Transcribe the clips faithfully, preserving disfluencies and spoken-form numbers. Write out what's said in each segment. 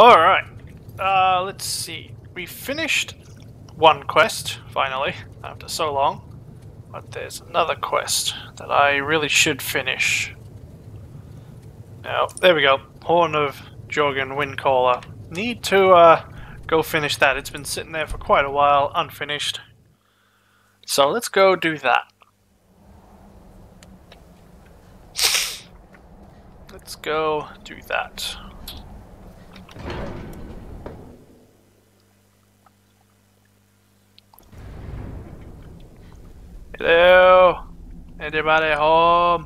Alright, uh, let's see. We finished one quest, finally, after so long. But there's another quest that I really should finish. Now, there we go. Horn of Jorgen Windcaller. Need to uh, go finish that. It's been sitting there for quite a while, unfinished. So let's go do that. Let's go do that. Hello? Anybody home?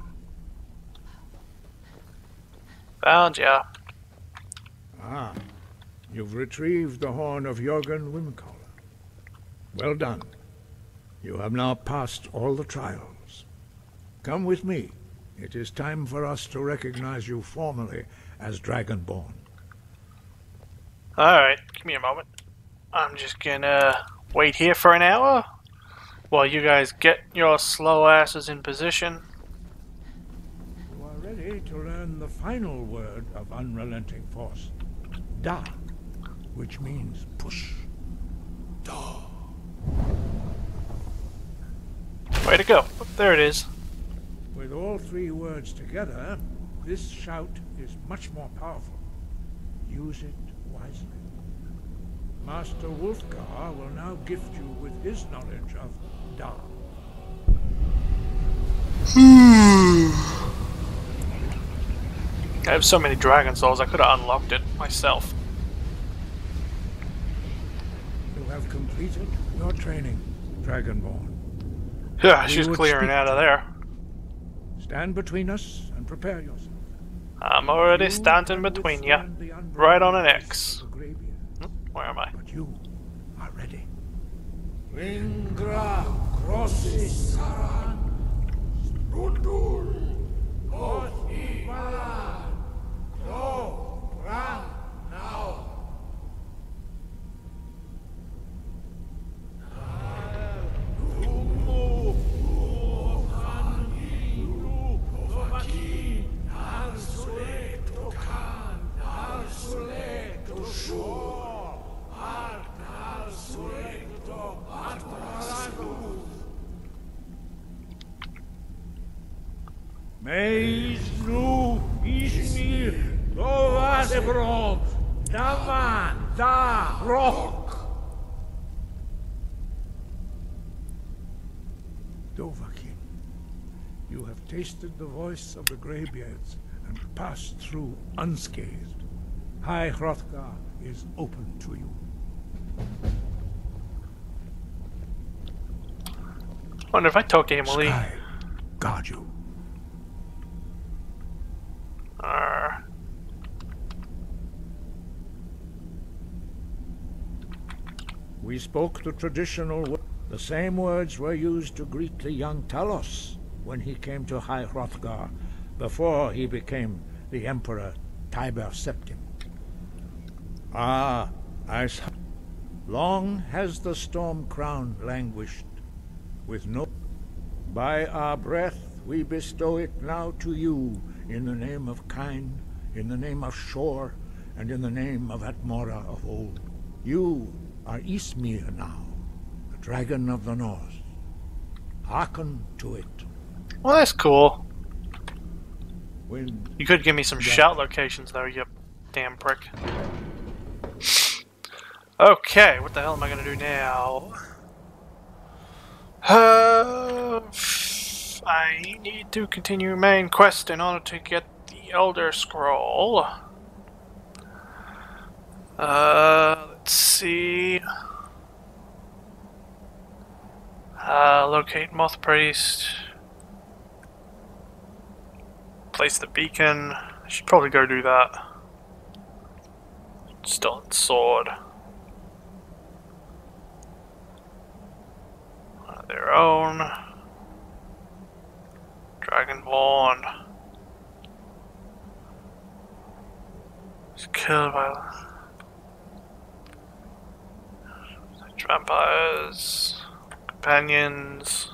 Found ya. Ah, you've retrieved the horn of Jorgen Windcaller. Well done. You have now passed all the trials. Come with me. It is time for us to recognize you formally as Dragonborn. Alright, give me a moment. I'm just gonna wait here for an hour while you guys get your slow asses in position. You are ready to learn the final word of Unrelenting Force. Da, which means push. Da. Way to go. There it is. With all three words together, this shout is much more powerful. Use it wisely. Master Wulfgar will now gift you with his knowledge of Da. I have so many Dragon Souls, I could have unlocked it myself. You have completed your training, Dragonborn. Yeah, she's clearing out of there. Stand between us and prepare yourself. I'm already standing between you, right on an X. Where am I? But you are ready. Ringra crosses Saran Rundul Othibala Klo Ran now. Meiznu Ishmir Dovadebrom Daman Da Rock Dovahkiin, you have tasted the voice of the Greybeards and passed through unscathed. High Hrothgar is open to you. Wonder if I talk to him, will he? Sky guard you. Arr. We spoke the traditional words. The same words were used to greet the young Talos when he came to High Hrothgar, before he became the Emperor Tiber Septim. Ah, I saw. Long has the storm crown languished, with no. By our breath we bestow it now to you, in the name of Kyne, in the name of Shor, and in the name of Atmora of old. You are Ysmir now, the dragon of the north. Hearken to it. Well, that's cool. When You could give me some Yeah. shout locations though, you damn prick. Okay, what the hell am I gonna do now? Uh, I need to continue main quest in order to get the Elder Scroll. Uh, let's see. Uh, locate Moth Priest. Place the beacon. I should probably go do that. Still in sword. Uh, their own. Dragonborn. It's killed by vampires. Companions.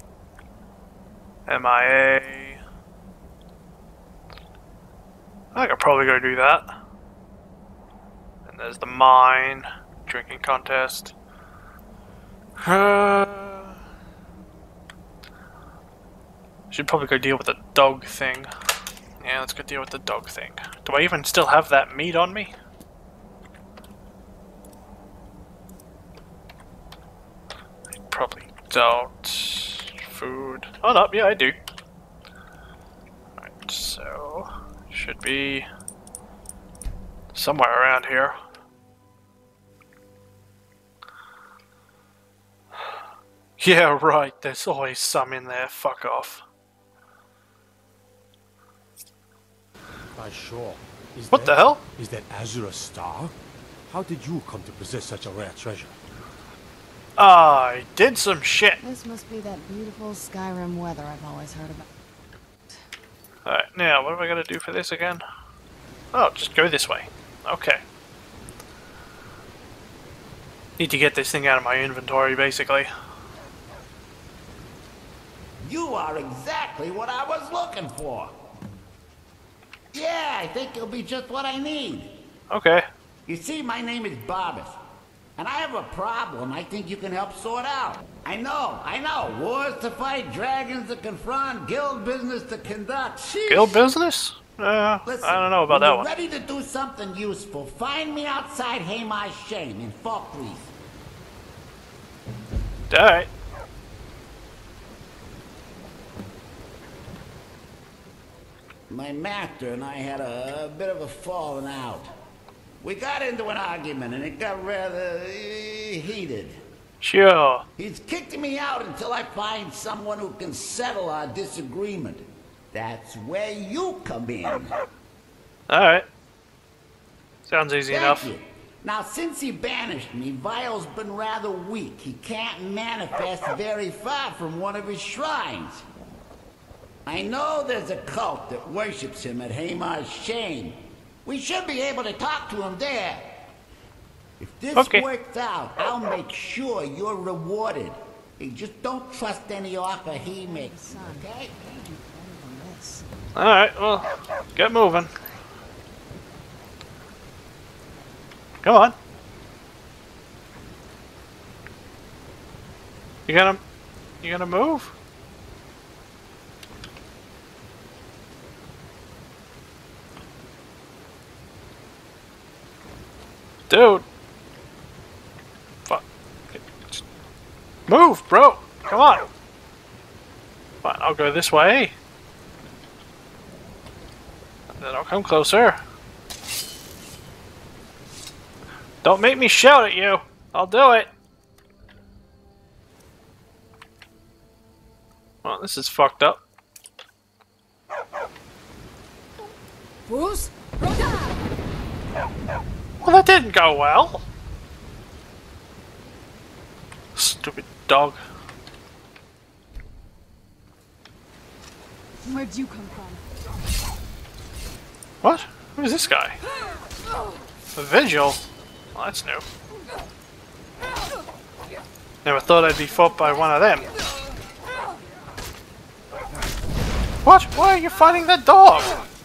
M I A. I could probably go do that. And there's the mine, drinking contest. Uh, should probably go deal with the dog thing. Yeah, let's go deal with the dog thing. Do I even still have that meat on me? I probably don't. Food. Oh no, yeah I do. Alright, so should be somewhere around here. Yeah, right, there's always some in there, fuck off. By sure. Is What that, the hell? Is that Azure a star? How did you come to possess such a rare treasure? I did some shit. This must be that beautiful Skyrim weather I've always heard about. Alright, now what am I gonna do for this again? Oh, just go this way. Okay. Need to get this thing out of my inventory, basically. You are exactly what I was looking for. Yeah, I think it'll be just what I need. Okay. You see, my name is Barbas, and I have a problem I think you can help sort out. I know, I know. Wars to fight, dragons to confront, guild business to conduct. Sheesh. Guild business? Uh, Listen, I don't know about when that you're one. ready to do something useful, find me outside Haymar's Shame in Falkreath. Alright. My master and I had a, a bit of a falling out. We got into an argument and it got rather uh, heated. Sure. He's kicked me out until I find someone who can settle our disagreement. That's where you come in. Alright. Sounds easy Thank enough. you. Now, since he banished me, Vile's been rather weak. He can't manifest very far from one of his shrines. I know there's a cult that worships him at Haymar's Shame. We should be able to talk to him there. If this Okay. works out, I'll make sure you're rewarded. Hey, just don't trust any offer he makes, okay? Alright, well, get moving. Come on. You gonna... You gonna move? Dude. Fuck. Move, bro. Come on. Fine, I'll go this way. And then I'll come closer. Don't make me shout at you. I'll do it. Well, this is fucked up. Bruce? Well, that didn't go well. Stupid dog. Where'd you come from? What? Who is this guy? A Vigil? Well, that's new. Never thought I'd be fought by one of them. What? Why are you fighting that dog?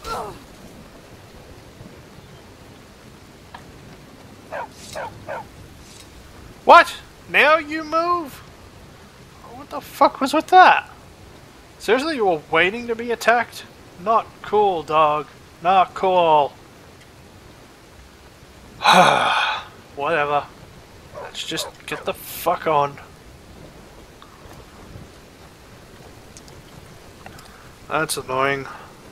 What? Now you move? What the fuck was with that? Seriously, you were waiting to be attacked? Not cool, dog. Not cool. Whatever. Let's just get the fuck on. That's annoying.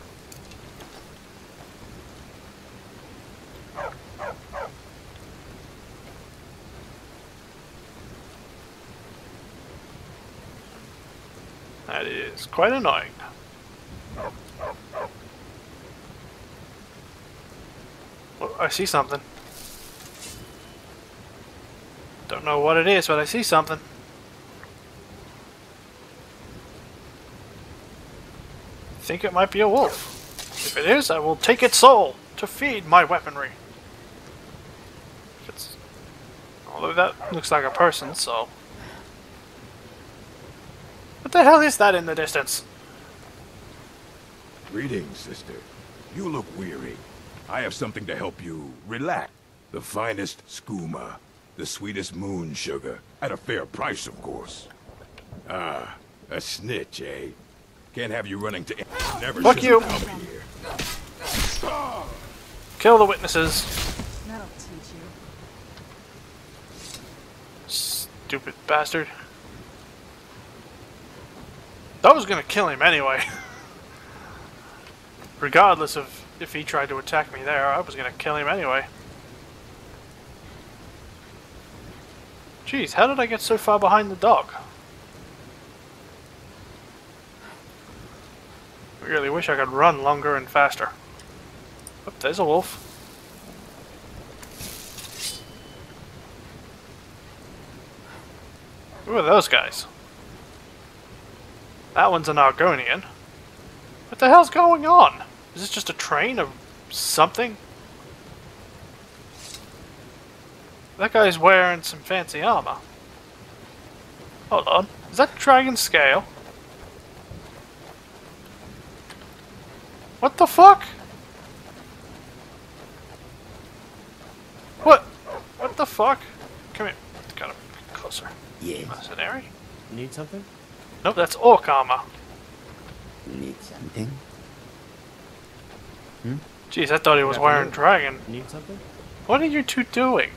That is quite annoying. Oh, I see something. Don't know what it is, but I see something. I think it might be a wolf. If it is, I will take its soul to feed my weaponry. If it's... Although that looks like a person, so... What the hell is that in the distance? Greetings, sister. You look weary. I have something to help you relax. The finest skooma. The sweetest moon sugar. At a fair price, of course. Ah, a snitch, eh? Can't have you running to... Never Fuck you! come here. Kill the witnesses. That'll teach you. Stupid bastard. I was gonna kill him anyway. Regardless of if he tried to attack me there, I was gonna kill him anyway. Jeez, how did I get so far behind the dog? I really wish I could run longer and faster. Oh, there's a wolf. Who are those guys? That one's an Argonian. What the hell's going on? Is this just a train of something? That guy's wearing some fancy armor. Hold on. Is that dragon scale? What the fuck? What? What the fuck? Come here. Gotta be closer. Yes. Mercenary? Need something? Nope, that's orc armor. Need something? Jeez, I thought he was Yeah, wearing yeah. dragon. Need something? What are you two doing?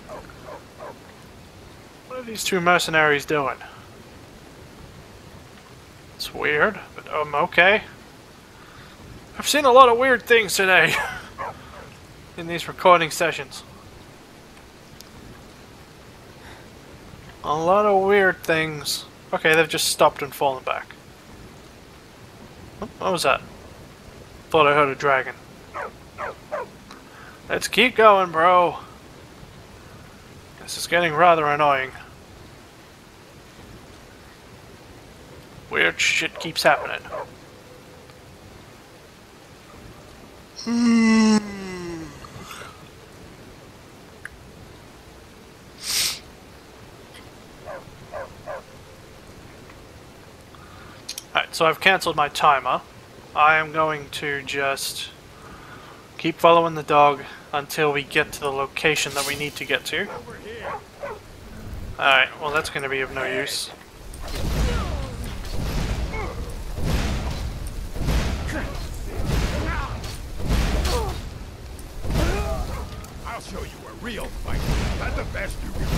What are these two mercenaries doing? It's weird, but um, okay. I've seen a lot of weird things today in these recording sessions. A lot of weird things. Okay, they've just stopped and fallen back. Oh, what was that? Thought I heard a dragon. Let's keep going, bro. This is getting rather annoying. Weird shit keeps happening. Alright, so I've cancelled my timer. I am going to just keep following the dog until we get to the location that we need to get to. Alright, well that's going to be of no use. I'll show you a real fight. Not the best you can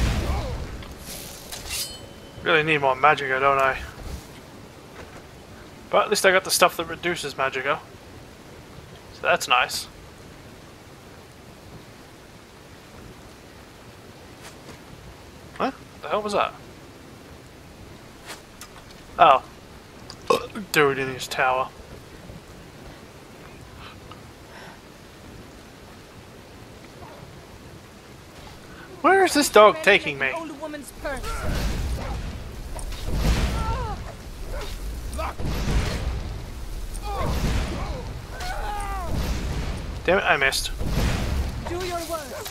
do. Really need more magicka, don't I? But at least I got the stuff that reduces magicka. So that's nice. What? What the hell was that? Oh. Dude in his tower. Where is this dog taking me? Old woman's purse. Damn it, I missed. Do your work.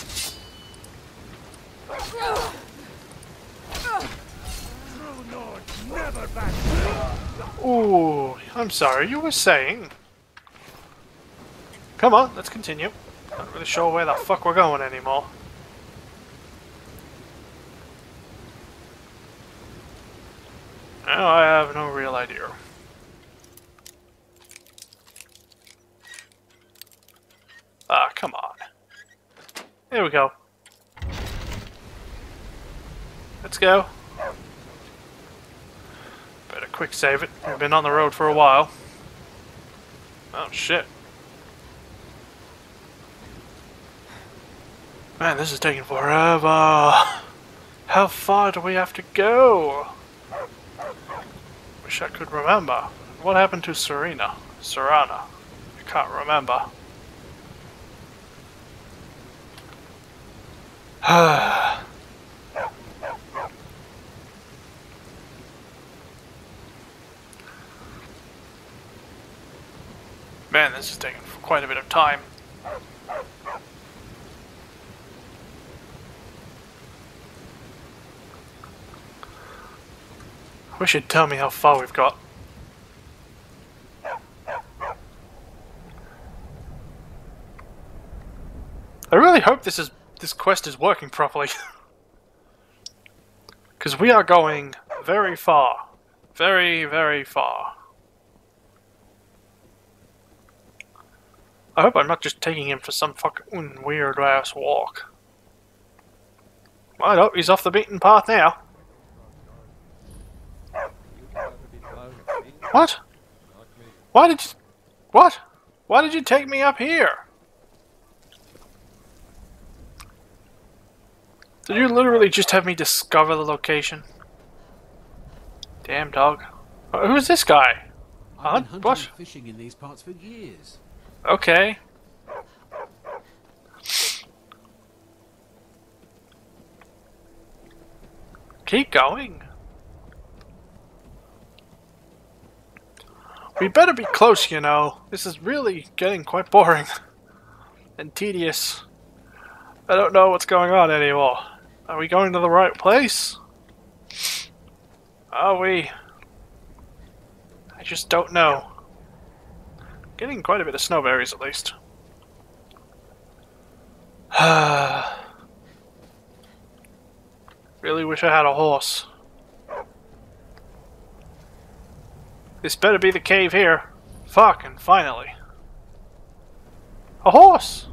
Ooh, I'm sorry, you were saying. Come on, let's continue. Not really sure where the fuck we're going anymore. Now I have no real idea. Ah, come on. Here we go. Let's go. Better quick save it. We've been on the road for a while. Oh shit. Man, this is taking forever. How far do we have to go? Wish I could remember. What happened to Serena? Serana? I can't remember. Man, this is taking quite a bit of time. I wish you'd tell me how far we've got. I really hope this is this quest is working properly. Because we are going very far. Very, very far. I hope I'm not just taking him for some fucking weird ass walk. I hope he's off the beaten path now. What? Why did you... What? Why did you take me up here? Did you literally just have me discover the location? Damn dog. Uh, Who's this guy? I've Huh? been hunting What? and fishing in these parts for years. Okay. Keep going. We better be close, you know. This is really getting quite boring and tedious. I don't know what's going on anymore. Are we going to the right place? Are we? I just don't know. Getting quite a bit of snowberries at least. Really wish I had a horse. This better be the cave here. Fucking finally. A horse!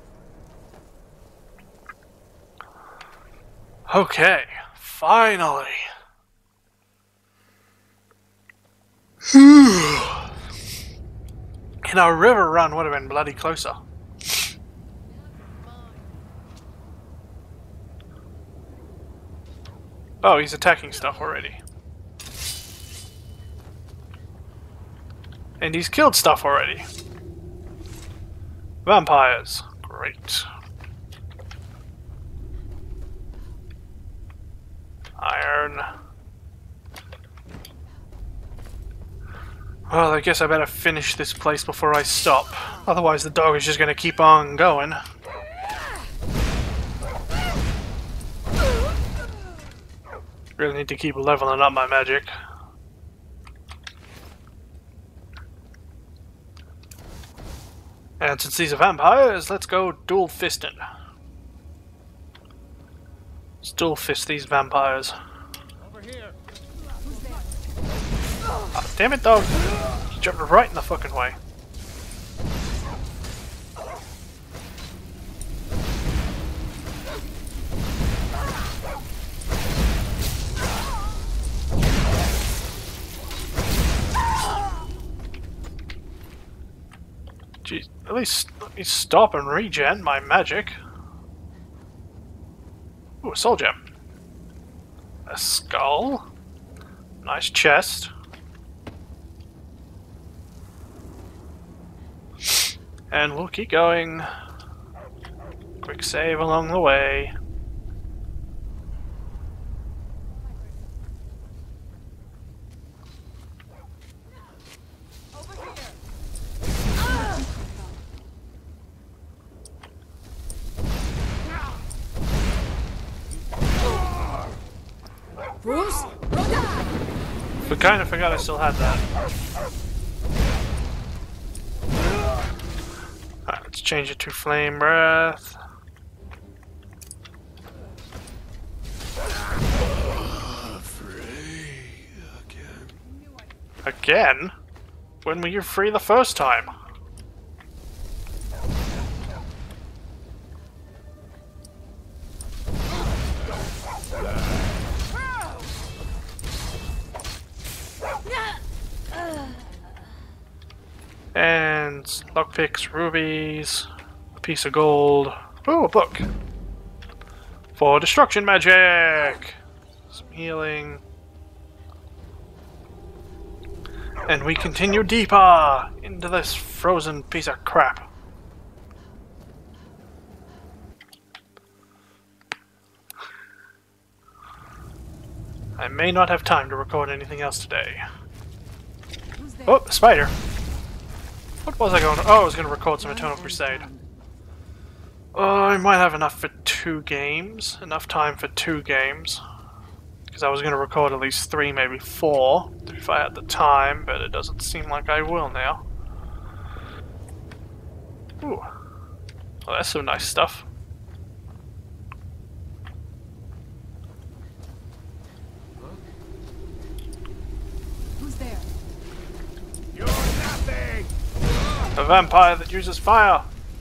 Okay, finally. And our river run would have been bloody closer. Oh, he's attacking stuff already. And he's killed stuff already. Vampires. Great. Iron. Well, I guess I better finish this place before I stop. Otherwise the dog is just gonna keep on going. Really need to keep leveling up my magic. And since these are vampires, let's go dual fisting. Let's dual fist these vampires. Over here. Ah, damn it, dog! You jumped right in the fucking way. Jeez, at least let me stop and regen my magic. Ooh, a soul gem. A skull. Nice chest. And we'll keep going. Quick save along the way. Bruce? We kind of forgot I still had that. Alright, let's change it to Flame Breath. Again? When were you free the first time? And lockpicks, rubies, a piece of gold. Oh, a book. For destruction magic! Some healing. And we continue deeper into this frozen piece of crap. I may not have time to record anything else today. Oh, a spider. What was I going to... Oh, I was going to record some Eternal Crusade. Oh, I might have enough for two games. Enough time for two games. Because I was going to record at least three, maybe four, if I had the time, but it doesn't seem like I will now. Ooh. Well, that's some nice stuff. vampire that uses fire.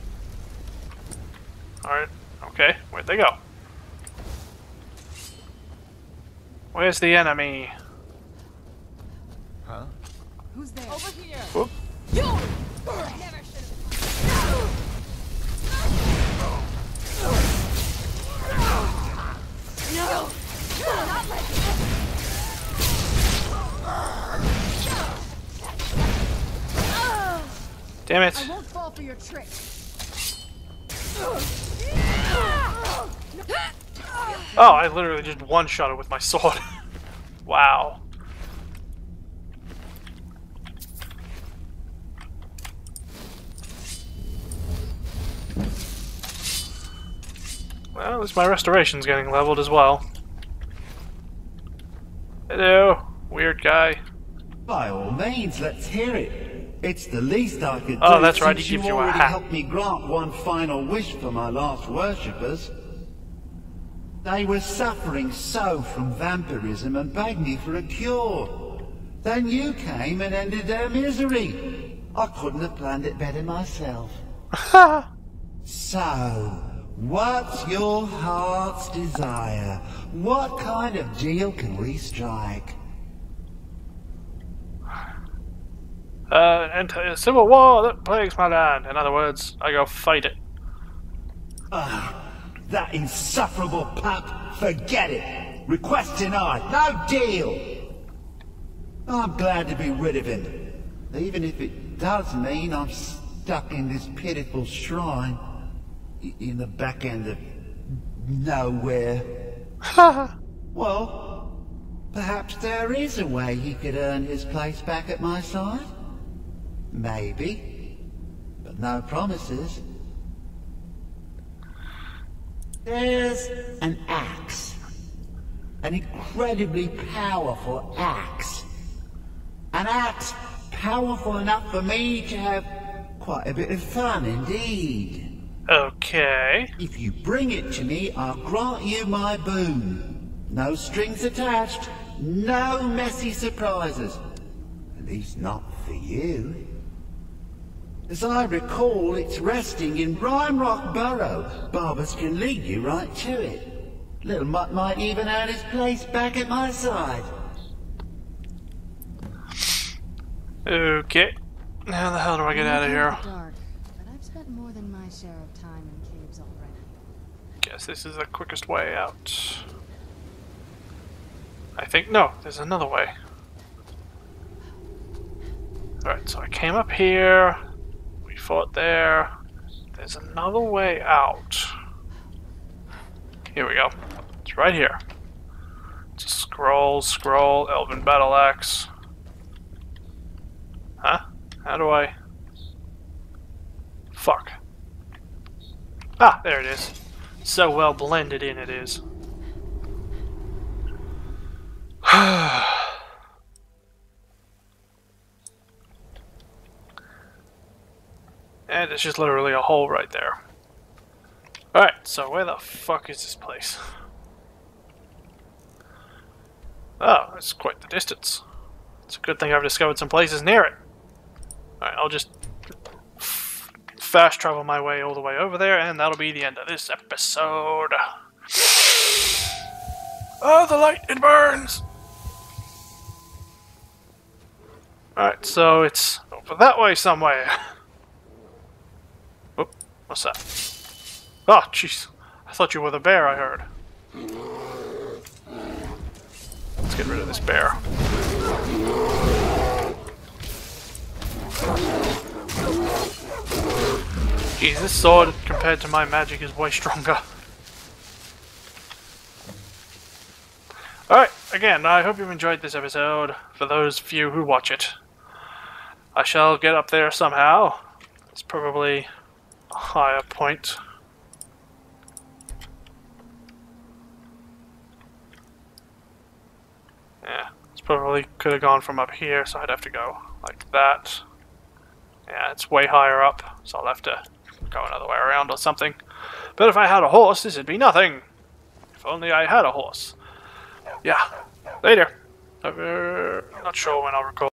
Alright, okay, where'd they go? Where's the enemy? Huh? Who's there? Over here. Whoop. You. Never should. No. Not like Damn it. I won't fall for your trick. Oh, I literally just one-shot it with my sword. Wow. Well, at least my restoration's getting leveled as well. Hello, weird guy. By all means, let's hear it. It's the least I could do. Oh, that's right, he since gives you you a already hat. helped me grant one final wish for my last worshippers. They were suffering so from vampirism and begged me for a cure. Then you came and ended their misery. I couldn't have planned it better myself. So, what's your heart's desire? What kind of deal can we strike? Uh, enter a civil war that plagues my land. In other words, I go fight it. Ah, that insufferable pup. Forget it. Request denied. No deal. I'm glad to be rid of him, even if it does mean I'm stuck in this pitiful shrine i- in the back end of nowhere. Well, perhaps there is a way he could earn his place back at my side. Maybe, but no promises. There's an axe. An incredibly powerful axe. An axe powerful enough for me to have quite a bit of fun indeed. Okay. If you bring it to me, I'll grant you my boon. No strings attached, no messy surprises. At least not for you. As I recall, it's resting in Rime Rock Burrow. Barbers can lead you right to it. Little Mutt might even earn his place back at my side. Okay. How the hell do I get out of here? Dark, but I've spent more than my share of time in caves already. Guess this is the quickest way out. I think, no, there's another way. Alright, so I came up here, we fought there, there's another way out. Here we go. It's right here. It's a scroll, scroll, Elven Battle Axe. Huh? How do I... Fuck. Ah, there it is. So well blended in it is. And it's just literally a hole right there. Alright, so where the fuck is this place? Oh, it's quite the distance. It's a good thing I've discovered some places near it. Alright, I'll just fast travel my way all the way over there, and that'll be the end of this episode. Oh, the light, it burns! Alright, so it's over that way somewhere. Whoop, what's that? Oh, jeez. I thought you were the bear I heard. Let's get rid of this bear. Jeez, this sword compared to my magic is way stronger. Alright, again, I hope you've enjoyed this episode, for those few who watch it. I shall get up there somehow. It's probably a higher point. Yeah, it's probably could have gone from up here, so I'd have to go like that. Yeah, it's way higher up, so I'll have to go another way around or something. But if I had a horse, this would be nothing. If only I had a horse. Yeah, later. Uh, not sure when I'll record.